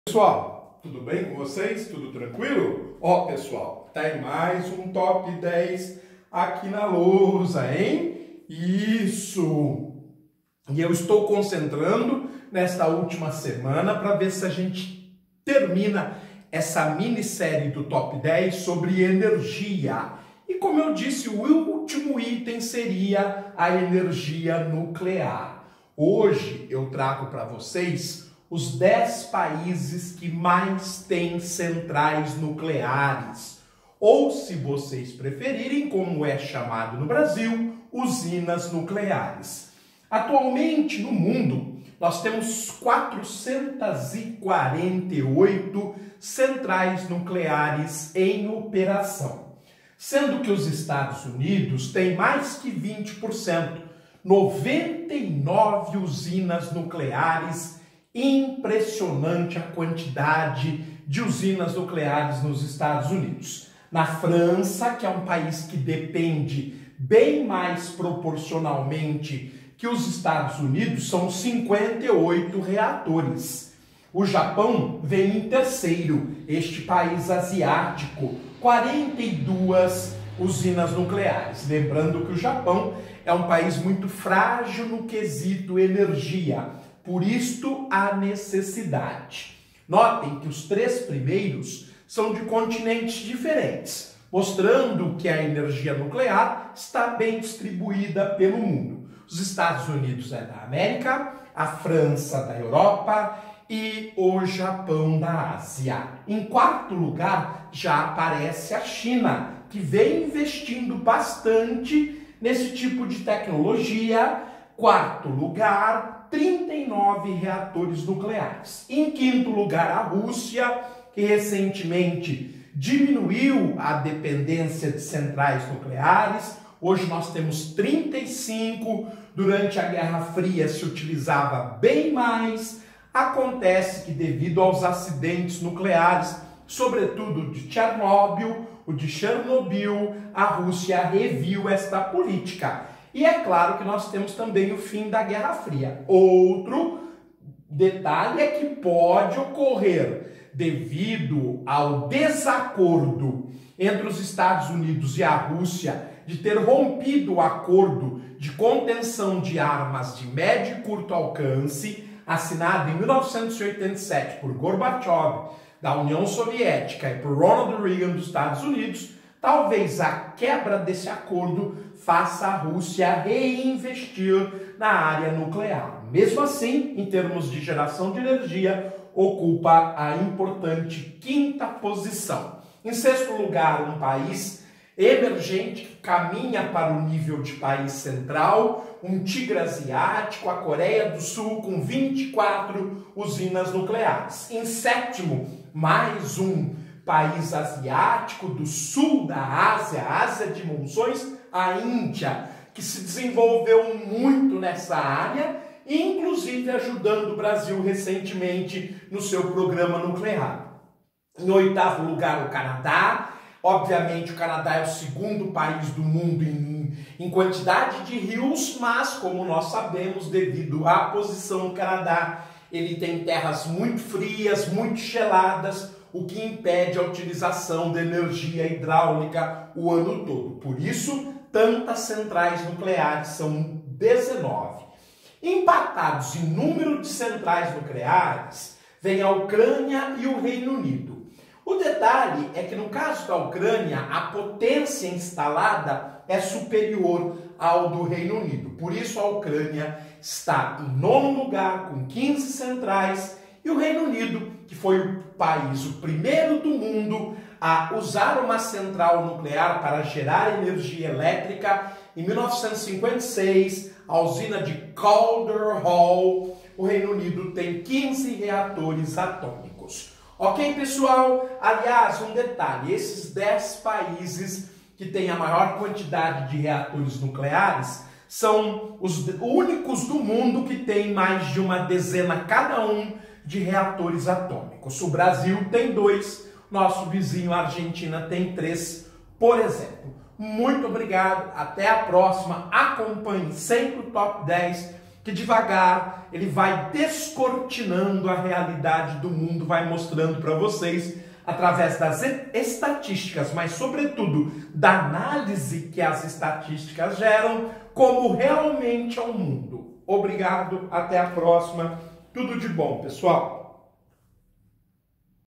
Pessoal, tudo bem com vocês? Tudo tranquilo? Ó, pessoal, tá aí mais um top 10 aqui na lousa, hein? Isso! E eu estou concentrando nesta última semana para ver se a gente termina essa minissérie do top 10 sobre energia. E como eu disse, o último item seria a energia nuclear. Hoje eu trago para vocês os 10 países que mais têm centrais nucleares, ou, se vocês preferirem, como é chamado no Brasil, usinas nucleares. Atualmente, no mundo, nós temos 448 centrais nucleares em operação, sendo que os Estados Unidos têm mais que 20%, 99 usinas nucleares. Impressionante a quantidade de usinas nucleares nos Estados Unidos. Na França, que é um país que depende bem mais proporcionalmente que os Estados Unidos, são 58 reatores. O Japão vem em terceiro, este país asiático, 42 usinas nucleares. Lembrando que o Japão é um país muito frágil no quesito energia. Por isto, a necessidade. Notem que os 3 primeiros são de continentes diferentes, mostrando que a energia nuclear está bem distribuída pelo mundo. Os Estados Unidos é da América, a França da Europa e o Japão da Ásia. Em quarto lugar, já aparece a China, que vem investindo bastante nesse tipo de tecnologia. Quarto lugar, 39 reatores nucleares. Em quinto lugar, a Rússia, que recentemente diminuiu a dependência de centrais nucleares. Hoje nós temos 35, durante a Guerra Fria se utilizava bem mais. Acontece que devido aos acidentes nucleares, sobretudo de Chernobyl, o de Chernobyl, a Rússia reviu esta política. E é claro que nós temos também o fim da Guerra Fria. Outro detalhe é que pode ocorrer, devido ao desacordo entre os Estados Unidos e a Rússia, de ter rompido o acordo de contenção de armas de médio e curto alcance, assinado em 1987 por Gorbachev, da União Soviética, e por Ronald Reagan, dos Estados Unidos. Talvez a quebra desse acordo faça a Rússia reinvestir na área nuclear. Mesmo assim, em termos de geração de energia, ocupa a importante 5ª posição. Em sexto lugar, um país emergente que caminha para o nível de país central, um tigre asiático, a Coreia do Sul, com 24 usinas nucleares. Em sétimo, mais um país asiático do sul da Ásia, Ásia de monções, a Índia, que se desenvolveu muito nessa área, inclusive ajudando o Brasil recentemente no seu programa nuclear. Em oitavo lugar, o Canadá. Obviamente, o Canadá é o segundo país do mundo em quantidade de rios, mas, como nós sabemos, devido à posição do Canadá, ele tem terras muito frias, muito geladas, o que impede a utilização da energia hidráulica o ano todo. Por isso, tantas centrais nucleares, são 19. Empatados em número de centrais nucleares, vem a Ucrânia e o Reino Unido. O detalhe é que no caso da Ucrânia, a potência instalada é superior ao do Reino Unido. Por isso, a Ucrânia está em 9º lugar, com 15 centrais, e o Reino Unido, que foi o país, o primeiro do mundo a usar uma central nuclear para gerar energia elétrica, em 1956, a usina de Calder Hall, o Reino Unido tem 15 reatores atômicos. Ok, pessoal? Aliás, um detalhe, esses 10 países que têm a maior quantidade de reatores nucleares são os únicos do mundo que têm mais de uma dezena cada um de reatores atômicos. O Brasil tem 2, nosso vizinho a Argentina tem 3, por exemplo. Muito obrigado, até a próxima. Acompanhe sempre o Top 10 que devagar ele vai descortinando a realidade do mundo, vai mostrando para vocês, através das estatísticas, mas sobretudo da análise que as estatísticas geram, como realmente é o mundo. Obrigado, até a próxima. Tudo de bom, pessoal.